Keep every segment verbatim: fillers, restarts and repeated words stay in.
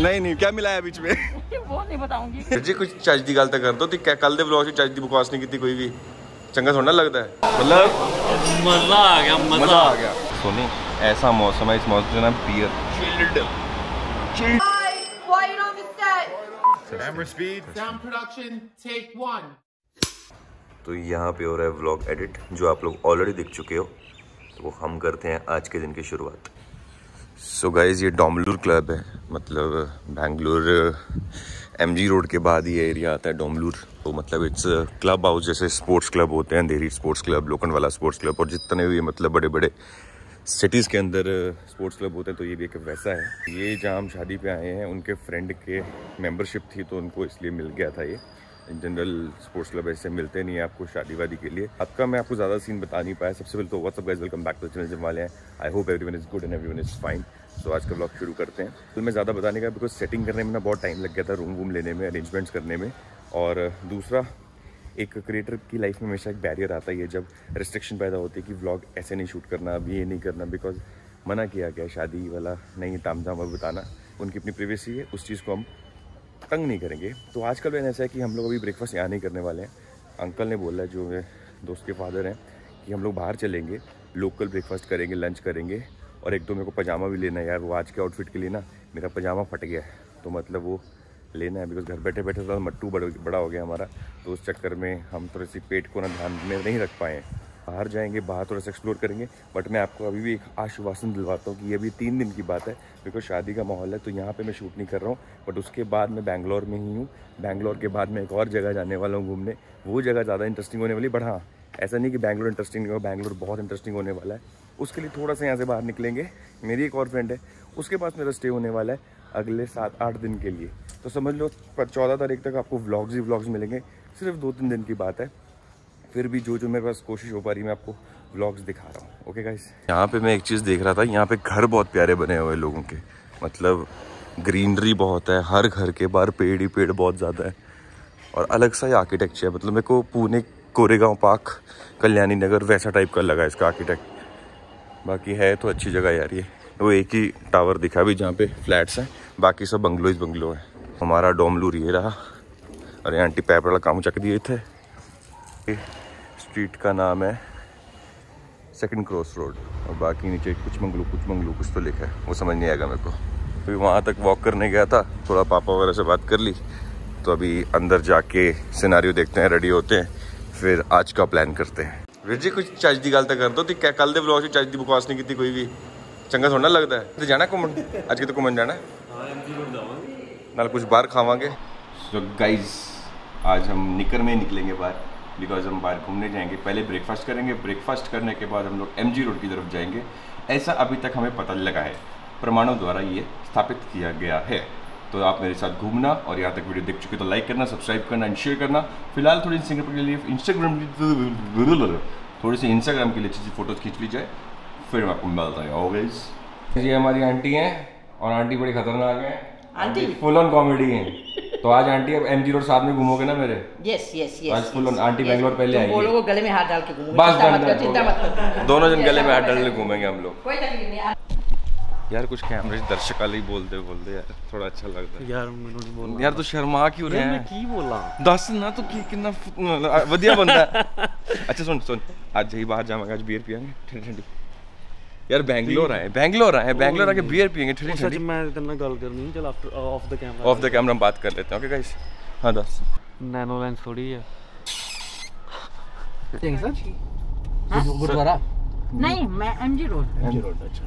नहीं नहीं क्या मिला है बीच में वो नहीं बताऊंगी जी। कुछ चज दी गल तो कर दो ती क्या कल दे व्लॉग च चज दी बकवास नहीं की कोई भी चंगा थोड़ा लगता है। मतलब मजा आ गया, मजा आ गया। सोनी ऐसा मौसम है, इस मौसम का नाम beer chilled. Camera speed, sound production, take one. तो यहाँ पे हो रहा है व्लॉग एडिट जो आप लोग ऑलरेडी देख चुके हो, तो वो हम करते हैं आज के दिन की शुरुआत। सो so गाइज ये डोमलूर क्लब है, मतलब बेंगलुर एमजी रोड के बाद ये एरिया आता है डोमलूर। तो मतलब इट्स क्लब हाउस, जैसे स्पोर्ट्स क्लब होते हैं, Andheri sports club, Lokhandwala sports club और जितने भी मतलब बड़े बड़े सिटीज़ के अंदर स्पोर्ट्स क्लब होते हैं, तो ये भी एक वैसा है। ये जहाँ हम शादी पे आए हैं उनके फ्रेंड के मेंबरशिप थी तो उनको इसलिए मिल गया था ये। जनरल स्पोर्ट्स क्लब ऐसे मिलते नहीं है आपको शादी वादी के लिए। आपका मैं आपको ज़्यादा सीन बता नहीं पाया। सबसे पहले तो what's up guys, welcome back to the channel gym वाले हैं। I hope everyone is good and everyone is fine. So आज का व्लॉग शुरू करते हैं। तो मैं ज़्यादा बताने का बिकॉज सेटिंग करने में ना बहुत टाइम लग गया था, रूम वूम लेने में, अरेंजमेंट्स करने में। और दूसरा, एक क्रिएटर की लाइफ में हमेशा एक बैरियर आता है जब रिस्ट्रिक्शन पैदा होती है कि व्लॉग ऐसे नहीं शूट करना, अभी ये नहीं करना, बिकॉज मना किया गया शादी वाला नहीं ताम झाम बताना, उनकी अपनी प्राइवेसी है, उस चीज़ को हम तंग नहीं करेंगे। तो आज का प्लान ऐसा है कि हम लोग अभी ब्रेकफास्ट यहाँ नहीं करने वाले हैं। अंकल ने बोला है, जो मेरे दोस्त के फादर हैं, कि हम लोग बाहर चलेंगे, लोकल ब्रेकफास्ट करेंगे, लंच करेंगे। और एक दो मेरे को पजामा भी लेना है यार, वो आज के आउटफिट के लिए ना मेरा पजामा फट गया है, तो मतलब वो लेना है बिकॉज घर बैठे बैठे थोड़ा मट्टू बड़ा बड़ा हो गया हमारा, तो उस चक्कर में हम थोड़ी सी पेट को ना ध्यान में नहीं रख पाए हैं। बाहर जाएंगे, बाहर थोड़ा सा एक्सप्लोर करेंगे। बट मैं आपको अभी भी एक आश्वासन दिलवाता हूँ कि ये अभी तीन दिन की बात है, बिकॉज शादी का माहौल है, तो यहाँ पे मैं शूट नहीं कर रहा हूँ। बट उसके बाद मैं बैंगलोर में ही हूँ। बैंगलोर के बाद मैं एक और जगह जाने वाला हूँ घूमने, वो जगह ज़्यादा इंटरेस्टिंग होने वाली। बट हाँ, ऐसा नहीं कि बैंगलोर इंटरेस्टिंग नहीं होगा, बैंगलोर बहुत इंटरेस्टिंग होने वाला है। उसके लिए थोड़ा सा यहाँ से बाहर निकलेंगे। मेरी एक और फ्रेंड है, उसके पास मेरा स्टे होने वाला है अगले सात आठ दिन के लिए। तो समझ लो चौदह तारीख तक आपको व्लॉग्स ही व्लॉग्स मिलेंगे। सिर्फ दो तीन दिन की बात है, फिर भी जो जो मेरे पास कोशिश हो पा रही है मैं आपको व्लॉग्स दिखा रहा हूँ। ओके गाइस, यहाँ पे मैं एक चीज़ देख रहा था, यहाँ पे घर बहुत प्यारे बने हुए लोगों के, मतलब ग्रीनरी बहुत है, हर घर के बाहर पेड़ ही पेड़ बहुत ज़्यादा है और अलग सा ही आर्किटेक्चर है। मतलब मेरे को पुणे कोरेगांव पार्क, कल्याणी नगर वैसा टाइप का लगा इसका आर्किटेक्ट। बाकी है तो अच्छी जगह यार। ये वो एक ही टावर दिखा भी जहाँ पे फ्लैट्स हैं, बाकी सब बंगलो ही बंगलो है। हमारा डोमलूर ये रहा। और ये आंटी पैप वाला काम चक दिए थे। स्ट्रीट का नाम है सेकंड क्रॉस रोड और बाकी नीचे कुछ मंगलू कुछ मंगलू कुछ तो लिखा है, वो समझ नहीं आएगा मेरे को। अभी वहाँ तक वॉक करने गया था, थोड़ा पापा वगैरह से बात कर ली, तो अभी अंदर जाके सिनारियो देखते हैं, रेडी होते हैं, फिर आज का प्लान करते हैं। वीर जी कुछ चज दी गल तो कर दो ती क्या कल दे व्लॉग च चज दी बकवास नहीं की कोई भी चंगा थोड़ा लगता है। तो जाना घूमन, आज कि तो घूमन जाना है, नाल कुछ बाहर खावांगे। सो गाइज आज हम निकर में ही निकलेंगे बाहर, बिकॉज हम बाहर घूमने जाएंगे। पहले ब्रेकफास्ट करेंगे, ब्रेकफास्ट करने के बाद हम लोग एमजी रोड की तरफ जाएंगे। ऐसा अभी तक हमें पता लगा है, प्रमाणों द्वारा ये स्थापित किया गया है। तो आप मेरे साथ घूमना और यहाँ तक वीडियो देख चुके तो लाइक करना, सब्सक्राइब करना एंड शेयर करना। फिलहाल थोड़ी इंस्टाग्राम के लिए इंस्टाग्राम थोड़ी सी इंस्टाग्राम के लिए अच्छी फोटोज खींच ली जाए, फिर मैं आपको मिलता है। ये हमारी आंटी हैं और आंटी बड़ी खतरनाक है, आंटी फुल ऑन कॉमेडी है। तो आज आंटी अब एमजी रोड साथ में घूमोगे ना मेरे? Yes yes yes. आज फुल ऑन आंटी बैंगलोर पहले आएगी, वो लोग गले में हाथ डाल के घूमोगे, बस चिंता मत करो, दोनों जन गले में हाथ डाल के घूमेंगे हम लोग। कोई तकलीफ नहीं यार। कुछ कैमरे दर्शक वाले ही बोलते बोलते यार थोड़ा अच्छा लगता है यार। मैंने बोला यार तू शर्मा क्यों रहा है? मैं की बोला दस ना तो की कितना वधिया बंदा है। अच्छा सुन सुन, आज यही बाहर जावांगे, आज बियर पियेंगे ठंडी ठंडी। यार बैंगलोर आए बैंगलोर आए बैंगलोर आके बियर पियेंगे ठंडी ठंडी। मैं तेरे नाल गल करनी, चल after off the camera off the camera हम बात कर लेते हैं। ओके गाइस, हां दस नैनो लेंस थोड़ी है गुरुद्वारा नहीं, मैं एमजी रोड एमजी रोड अच्छा।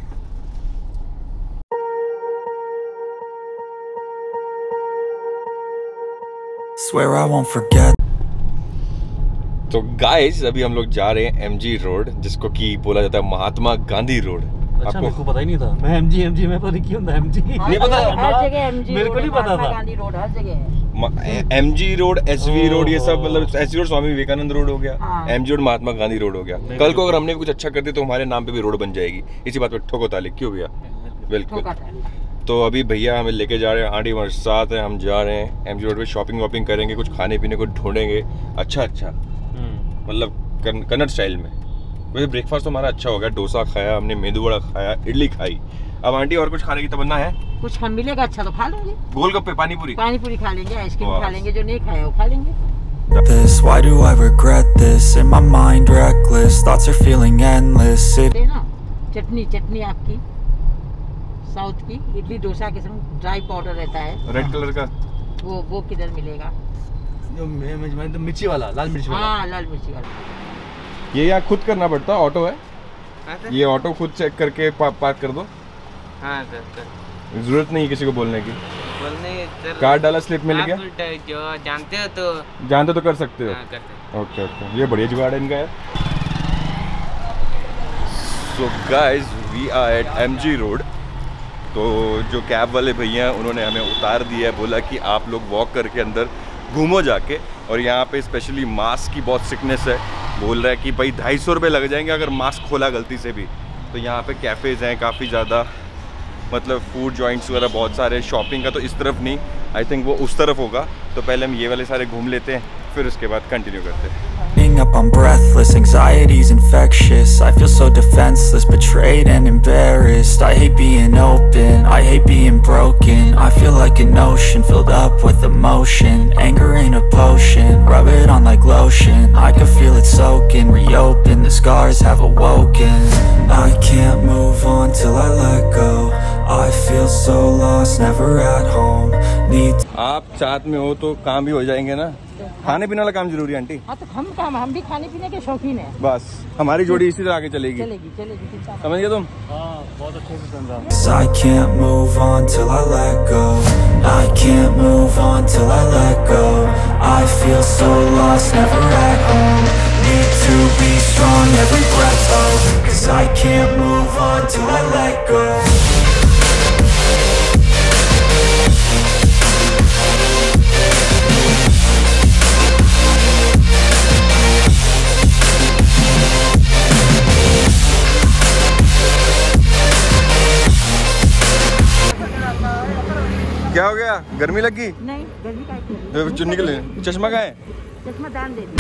Swear I won't forget. तो गाइस अभी हम लोग जा रहे हैं एमजी रोड, जिसको कि बोला जाता है महात्मा गांधी रोड। अच्छा, मेरे को पता ही नहीं था। मैं एमजी एमजी में पता नहीं क्यों होता एमजी नहीं पता, हर जगह एमजी मेरे को नहीं पता था। गांधी रोड हर जगह है। एमजी रोड, एसवी रोड, ये सब मतलब SV road Swami Vivekananda road हो गया, MG road Mahatma Gandhi road हो गया। कल को अगर हमने कुछ अच्छा कर दिया तो हमारे नाम पे भी रोड बन जाएगी। इसी बात पे ठोको ताली क्यों भैया? बिल्कुल। तो अभी भैया हमें लेके जा रहे हैं, आंटी हमारे साथ है, हम जा रहे हैं एमजी रोड पे, शॉपिंग वॉपिंग करेंगे, कुछ खाने पीने को ढूंढेंगे अच्छा अच्छा, मतलब कन्नड़ स्टाइल में। वैसे ब्रेकफास्ट तो हमारा अच्छा हो गया, डोसा खाया हमने, मेदू वड़ा खाया, इडली खाई। अब आंटी और कुछ खाने की तमन्ना है? कुछ हम मिलेगा अच्छा तो खा लेंगे। गोलगप्पे, पानी पूरी, पानी पूरी खा लेंगे, आइसक्रीम खा लेंगे, जो नहीं खाए वो खा लेंगे। This, why do I regret this? In my mind reckless, thoughts are feeling endless. It... ना चटनी चटनी आपकी साउथ की इडली डोसा के संग ड्राई पाउडर रहता है रेड कलर का, वो वो किधर मिलेगा? जो मिर्ची वाला, लाल मिर्ची वाला। हाँ लाल मिर्ची वाला। ये यहाँ खुद करना पड़ता है? ऑटो है ये, ऑटो खुद चेक करके पा, पार्क कर दो। हाँ सर सर, जरूरत नहीं किसी को बोलने की। बोलने सर, कार्ड डाला, स्लिप मिल गया। जो जानते हो तो जानते तो कर सकते हो। हाँ, करते। ओके ओके, ये बढ़िया जुगाड़ है इनका यार। So guys we are at MG road. तो जो कैब वाले भैया हैं उन्होंने हमें उतार दिया है, बोला कि आप लोग वॉक करके अंदर घूमो जाके, और यहाँ पे स्पेशली मास्क की बहुत सिकनेस है। बोल रहा है कि भाई ढाई सौ रुपये लग जाएंगे अगर मास्क खोला गलती से भी। तो यहाँ पे कैफ़ेज़ हैं काफ़ी ज़्यादा, मतलब फूड जॉइंट्स वगैरह बहुत सारे। शॉपिंग का तो इस तरफ नहीं, आई थिंक वो उस तरफ होगा। तो पहले हम ये वाले सारे घूम लेते हैं, फिर उसके बाद कंटिन्यू करते हैं। Up, I'm breathless, anxiety's infectious. I feel so defenseless, betrayed and embarrassed. I hate being open, I hate being broken. I feel like an ocean filled up with emotion. Anger ain't a potion, rub it on like lotion. I can feel it soaking, reopen, the scars have awoken. I can't move on till I let go. I feel so lost, never at home. Need आप साथ में हो तो काम भी हो जाएंगे ना। खाने पीने वाला काम जरूरी है आंटी। हाँ तो हम काम, हम भी खाने पीने के शौकीन हैं। बस हमारी जोड़ी इसी तरह आगे चलेगी। चलेगी चलेगी समझ गए तुम? हाँ बहुत अच्छे से समझा। I can't move on till I let go. I can't move on till I let go. I feel so lost, never at home. Need to be strong, every breath hold. Cause I can't move on till I let go. क्या हो गया? गर्मी लगी? नहीं गर्मी का तो चुन्नी के लिए चश्मा कहाँ है? चश्मा दान दे दी।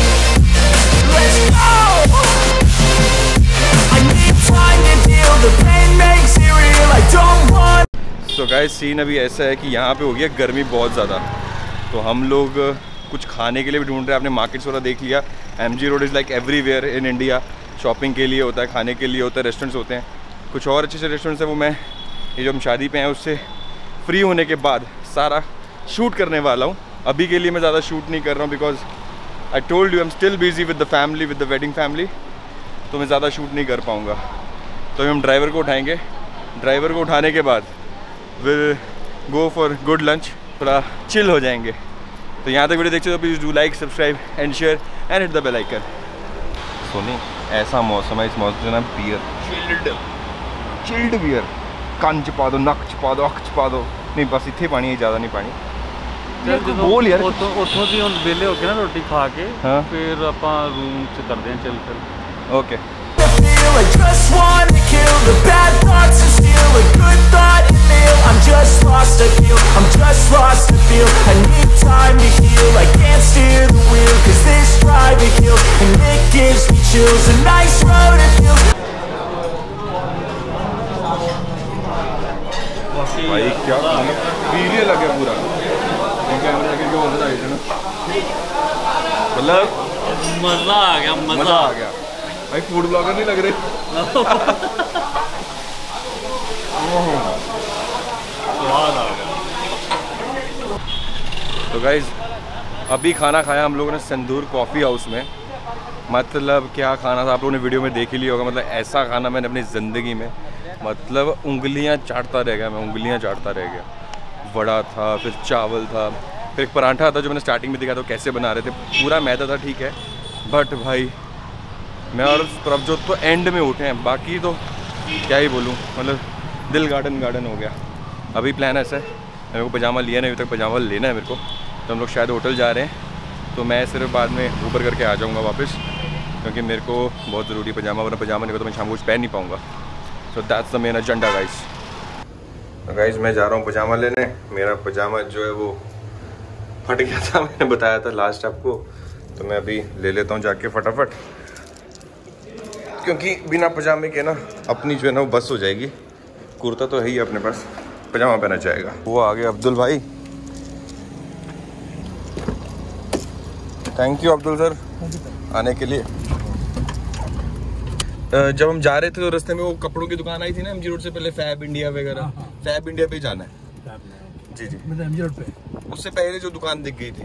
सो गाइस सीन अभी ऐसा है कि यहाँ पे हो गया गर्मी बहुत ज़्यादा, तो हम लोग कुछ खाने के लिए भी ढूंढ रहे हैं। आपने मार्केट्स वगैरह देख लिया। MG road is like everywhere in India. Shopping के लिए होता है, खाने के लिए होता है, रेस्टोरेंट्स होते हैं। कुछ और अच्छे से रेस्टोरेंट्स हैं, वो मैं ये जो हम शादी पे हैं उससे फ्री होने के बाद सारा शूट करने वाला हूँ। अभी के लिए मैं ज़्यादा शूट नहीं कर रहा हूँ because I told you I am still busy with the family, with the wedding family, तो मैं ज़्यादा शूट नहीं कर पाऊँगा। तो हम ड्राइवर को उठाएंगे, ड्राइवर को उठाने के बाद will go for good lunch, थोड़ा चिल हो जाएंगे। तो यहाँ तक वीडियो देखते हो तो please do like, subscribe and share and hit the bell icon. Soni ऐसा मौसम है, इस मौसम में बियर, चिल्ड चिल्ड बियर, कंन च पा दो, नक च पा दो, अख च पा दो। नहीं बस इतने पानी है, ज़्यादा नहीं पानी। बोल यार ਉੱਥੋਂ ਉੱਥੋਂ ਦੀ ਹੁਣ ਵਿਹਲੇ ਹੋ ਕੇ ਨਾ ਰੋਟੀ ਖਾ ਕੇ ਹਾਂ ਫਿਰ ਆਪਾਂ ਰੂਮ 'ਚ ਕਰਦੇ ਹਾਂ ਚੱਲ ਫਿਰ। Okay I just wanna kill the bad thoughts and steal a good thought and feel I'm just lost, I feel I'm just lost, I feel I need time to heal, I can't steer the wheel cause this drive it kills and it gives me chills, a nice road it feels। भाई क्या video लगे पूरा camera लगे जो होता है ना, मतलब मज़ा आ गया, मज़ा आ गया भाई। फूड ब्लॉगर नहीं लग रहे। स्वाद आ गया। तो गाइज अभी खाना खाया हम लोगों ने संदूर कॉफ़ी हाउस में। मतलब क्या खाना था आप लोगों ने वीडियो में देख ही लिया होगा। मतलब ऐसा खाना मैंने अपनी ज़िंदगी में, मतलब उंगलियां चाटता रह गया मैं, उंगलियां चाटता रह गया। वड़ा था, फिर चावल था, फिर एक पराठा था जो मैंने स्टार्टिंग में दिखा था कैसे बना रहे थे। पूरा मैदा था ठीक है, बट भाई मैं और प्रभजोत तो एंड में उठे हैं, बाकी तो क्या ही बोलूँ, मतलब दिल गार्डन गार्डन हो गया। अभी प्लान ऐसा है, मेरे को पजामा लिया नहीं अभी तक, पजामा लेना है मेरे को। तो हम लोग शायद होटल जा रहे हैं, तो मैं सिर्फ बाद में ऊपर करके आ जाऊँगा वापस, क्योंकि मेरे को बहुत ज़रूरी पजामा, वरना पजामा नहीं हो तो मैं शाम को कुछ पहन नहीं पाऊँगा। So that's the main agenda guys. Guys मैं जा रहा हूँ पजामा लेने। मेरा पजामा जो है वो फट गया था, मैंने बताया था लास्ट आपको, तो मैं अभी ले लेता हूँ जाके फटाफट, क्योंकि बिना पजामे के ना अपनी जो है ना वो बस हो जाएगी। कुर्ता तो है ही अपने पास, पजामा पहना जाएगा। वो आ गए अब्दुल भाई। थैंक यू अब्दुल सर आने के लिए। जब हम जा रहे थे तो रास्ते में वो कपड़ों की दुकान आई थी ना एमजी रोड से पहले, फैब इंडिया वगैरह। फैब इंडिया पे जाना है। जी जी मतलब एमजी रोड पे, उससे पहले जो दुकान दिख गई थी।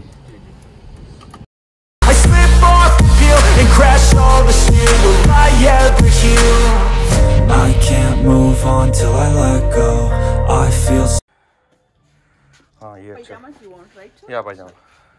I can't move on till I let go. I feel हाँ ये अच्छा या पजामा।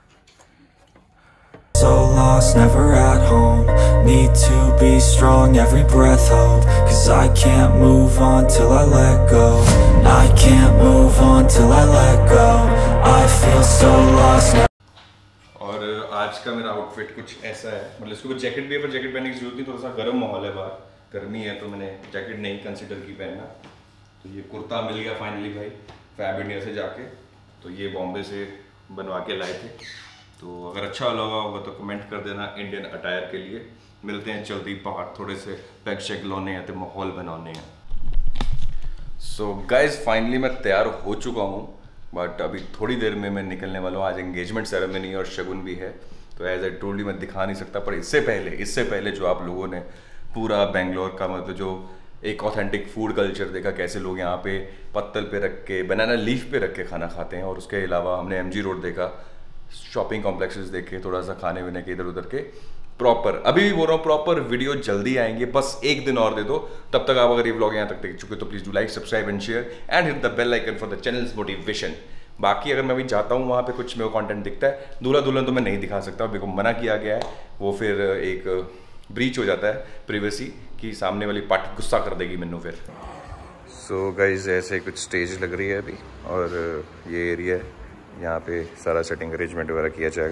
so lost, never at home. Need to be strong, every breath hold. Cause I can't move on till I let go. I can't move on till I let go. I feel so lost. और आज का मेरा outfit कुछ ऐसा है, मतलब इसको कुछ जैकेट भी है पर जैकेट पहनने की जरूरत नहीं, थोड़ा सा गर्म माहौल है बाहर, गर्मी है तो मैंने जैकेट नहीं कंसिडर की पहनना। तो ये कुर्ता मिल गया फाइनली भाई फैब इंडिया से जाके, तो ये बॉम्बे से बनवा के लाए थे। तो अगर अच्छा लगा होगा तो कमेंट कर देना इंडियन अटायर के लिए। मिलते हैं जल्दी बाहर, थोड़े से पैक शेक लाने हैं तो माहौल बनाने हैं। सो गाइज फाइनली मैं तैयार हो चुका हूँ, बट अभी थोड़ी देर में मैं निकलने वाला हूँ। आज एंगेजमेंट सेरेमनी और शगुन भी है, तो एज आई टोल्ड यू मैं दिखा नहीं सकता। पर इससे पहले इससे पहले जो आप लोगों ने पूरा बेंगलोर का मतलब जो एक ऑथेंटिक फूड कल्चर देखा, कैसे लोग यहाँ पे पत्तल पे रख के, बनाना लीफ पे रख के खाना खाते हैं, और उसके अलावा हमने एमजी रोड देखा, शॉपिंग कॉम्प्लेक्सेस देखे, थोड़ा सा खाने पीने के इधर उधर के प्रॉपर। अभी भी बोल रहा हूँ प्रॉपर वीडियो जल्दी आएंगे, बस एक दिन और दे दो। तब तक आप अगर ये व्लॉग यहाँ तक देख चुके तो please do like, subscribe and share and hit the bell icon for the channel's motivation. बाकी अगर मैं अभी जाता हूँ वहाँ पे कुछ मेरे को कंटेंट दिखता है, दूल्हा दुल्हन तो मैं नहीं दिखा सकता, मेरे को मना किया गया है, वो फिर एक ब्रीच हो जाता है प्रिवेसी की, सामने वाली पार्टी गुस्सा कर देगी मैनू फिर। सो गाइज ऐसे कुछ स्टेज लग रही है अभी, और ये एरिया है, यहाँ पे सारा सेटिंग अरेंजमेंट वगैरह किया जाएगा।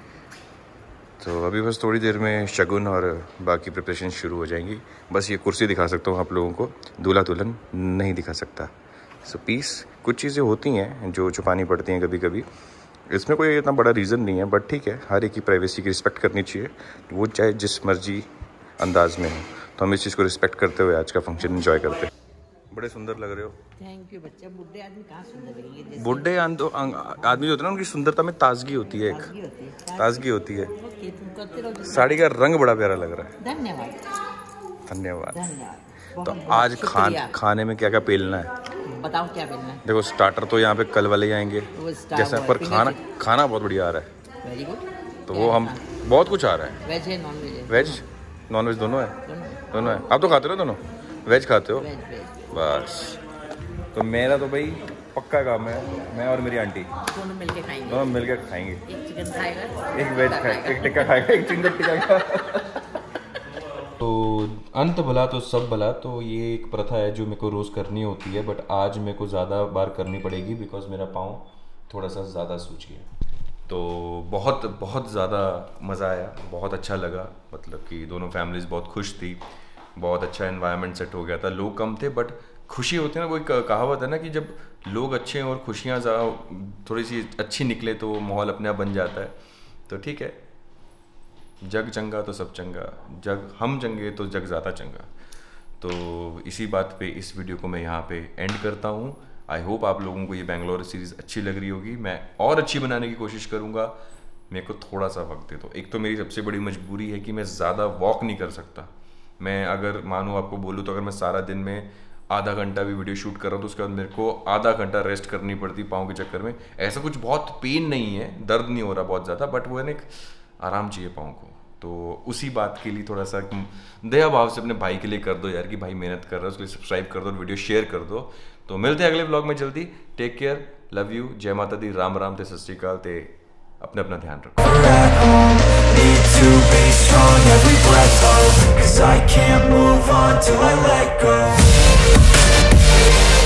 तो अभी बस थोड़ी देर में शगुन और बाकी प्रिपरेशन शुरू हो जाएंगी। बस ये कुर्सी दिखा सकता हूँ आप लोगों को, दूल्हा दुल्हन नहीं दिखा सकता। सो पीस कुछ चीज़ें होती हैं जो छुपानी पड़ती हैं कभी कभी, इसमें कोई इतना बड़ा रीज़न नहीं है, बट ठीक है, हर एक की प्राइवेसी की रिस्पेक्ट करनी चाहिए, वो चाहे जिस मर्जी अंदाज में हो। तो हम इस चीज़ को रिस्पेक्ट करते हुए आज का फंक्शन एंजॉय करते हैं। बड़े सुंदर लग रहे हो। थैंक यू बच्चा। बुढ़े आदमी कहाँ सुंदर लगेंगे? बुढ़े आदमी जो होते हैं ना, उनकी सुंदरता में ताजगी होती है, एक ताजगी होती है। साड़ी का रंग बड़ा प्यारा लग रहा है। धन्यवाद धन्यवाद। धन्यवाद। तो आज खान खाने में क्या क्या पेलना है बताओ, क्या पेलना है? देखो स्टार्टर तो यहाँ पे कल वाले ही आएंगे जैसा, पर खाना खाना बहुत बढ़िया आ रहा है। Very good. तो वो हम बहुत कुछ आ रहा है। वेज है नॉन वेज है? वेज नॉन वेज दोनों है, दोनों है। आप तो खाते हो दोनों? वेज खाते हो? Veg veg. बस तो मेरा तो भाई पक्का काम है, मैं और मेरी आंटी दोनों मिलके खाएंगे। दोनों मिलके खाएंगे। एक चिकन खाएगा, एक वेज खाएगा, एक टिक्का खाएगा, एक चिकन टिक्का खाएगा। तो अंत भला तो सब भला, तो ये एक प्रथा है जो मेरे को रोज़ करनी होती है, बट आज मेरे को ज़्यादा बार करनी पड़ेगी बिकॉज मेरा पाँव थोड़ा सा ज़्यादा सूज गया। तो बहुत बहुत ज़्यादा मज़ा आया, बहुत अच्छा लगा, मतलब कि दोनों फैमिलीज़ बहुत खुश थी, बहुत अच्छा एनवायरनमेंट सेट हो गया था, लोग कम थे बट खुशी होती है ना। वो एक कहावत है ना कि जब लोग अच्छे हैं और खुशियाँ थोड़ी सी अच्छी निकले तो माहौल अपने आप बन जाता है। तो ठीक है, जग चंगा तो सब चंगा, जग हम चंगे तो जग ज़्यादा चंगा। तो इसी बात पे इस वीडियो को मैं यहाँ पे एंड करता हूँ। आई होप आप लोगों को ये बेंगलोर सीरीज़ अच्छी लग रही होगी, मैं और अच्छी बनाने की कोशिश करूँगा। मेरे को थोड़ा सा वक्त दे दो। एक तो मेरी सबसे बड़ी मजबूरी है कि मैं ज़्यादा वॉक नहीं कर सकता। मैं अगर मानूँ आपको बोलूँ तो अगर मैं सारा दिन में आधा घंटा भी वीडियो शूट कर रहा हूँ तो उसके बाद मेरे को आधा घंटा रेस्ट करनी पड़ती पाँव के चक्कर में। ऐसा कुछ बहुत पेन नहीं है, दर्द नहीं हो रहा बहुत ज़्यादा, बट वो है ना एक आराम चाहिए पाँव को। तो उसी बात के लिए थोड़ा सा दया भाव से अपने भाई के लिए कर दो यार कि भाई मेहनत कर रहा है, उसके लिए सब्सक्राइब कर दो, वीडियो शेयर कर दो। तो मिलते हैं अगले व्लॉग में जल्दी। टेक केयर, लव यू, जय माता दी, राम राम, ते सत श्री अकाल, ते अपना अपना ध्यान रखो। Need to be strong, every breath hold, 'cause I can't move on till I let go.